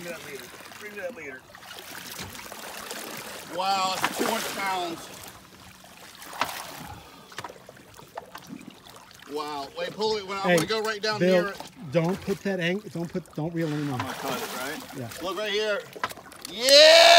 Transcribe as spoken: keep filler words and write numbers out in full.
me that leader. Bring me that leader. Wow, that's two hundred pounds. Wow. Wait, pull it. When I'm Hey, gonna go right down Bill, here. Don't put that angle. Don't put. Don't reel anymore. I'm gonna cut it, right? Yeah. Look right here. Yeah!